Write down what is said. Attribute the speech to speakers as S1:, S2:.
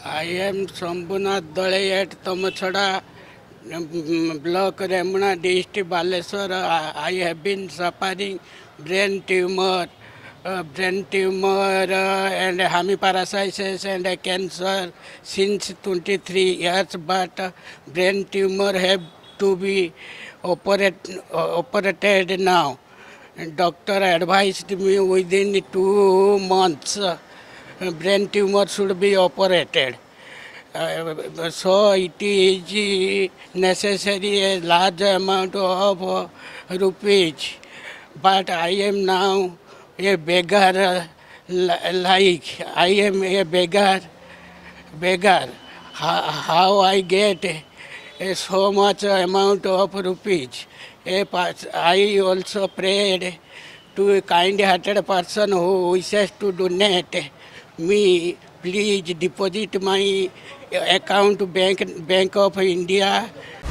S1: I am Sambhunath Dalei at Tamachada block Remuna district Balasore. I have been suffering brain tumor and hemiparasitis and cancer since 23 years, but brain tumor have to be operated now. Doctor advised me within 2 months brain tumor should be operated. So it is necessary a large amount of rupees. But I am now a beggar, like I am a beggar. How I get so much amount of rupees? I also prayed to a kind-hearted person who wishes to donate me. Please deposit my account Bank of India